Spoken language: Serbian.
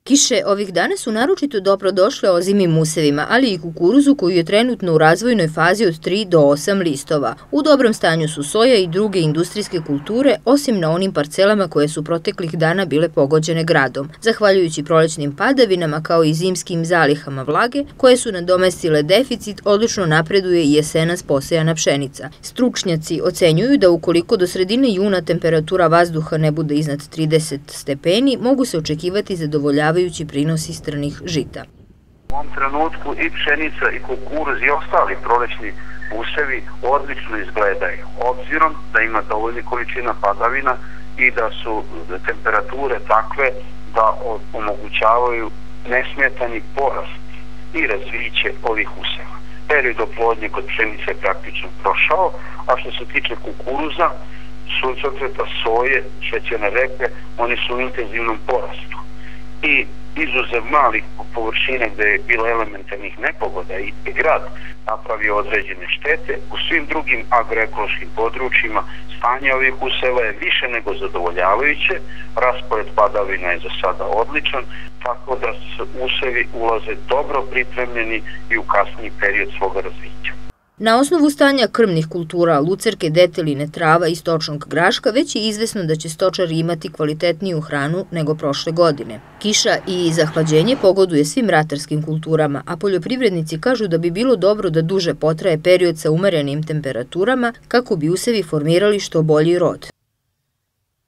Kiše ovih dana su naročito dobrodošle ozimim usevima, ali i kukuruzu koji je trenutno u razvojnoj fazi od 3 do 8 listova. U dobrom stanju su soja i druge industrijske kulture, osim na onim parcelama koje su proteklih dana bile pogođene gradom. Zahvaljujući prolećnim padavinama kao i zimskim zalihama vlage, koje su nadomestile deficit, odlično napreduje i jesenas posejana pšenica. Stručnjaci ocenjuju da ukoliko do sredine juna temperatura vazduha ne bude iznad 30 stepeni, mogu se očekivati zadovoljavajući prinosi strnih žita. U ovom trenutku i pšenica i kukuruz i ostali prolećni usevi odlično izgledaju, obzirom da ima dovoljna količina padavina i da su temperature takve da omogućavaju nesmetani porast i razviće ovih useva. Period oplodnje kod pšenice je praktično prošao, a što se tiče kukuruza, suncokreta, soje, šećerne repe, oni su u intenzivnom porastu. I izuzev malih površina gde je bilo elementarnih nepogoda i grad napravio određene štete, u svim drugim agroekološkim područjima stanje ovih useva je više nego zadovoljavajuće, raspored padavina je za sada odličan, tako da usevi ulaze dobro pripremljeni i u kasniji period svoga razvića. Na osnovu stanja krmnih kultura, lucerke, deteline, trava i stočnog graška već je izvesno da će stočari imati kvalitetniju hranu nego prošle godine. Kiša i zahlađenje pogoduje svim ratarskim kulturama, a poljoprivrednici kažu da bi bilo dobro da duže potraje period sa umerenim temperaturama kako bi usevi formirali što bolji rod.